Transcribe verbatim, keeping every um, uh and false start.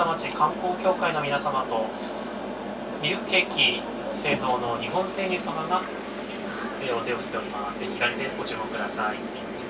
田町観光協会の皆様とミルクケーキ製造の日本生乳様がお手を振っております。ぜひ左手ご注目ください。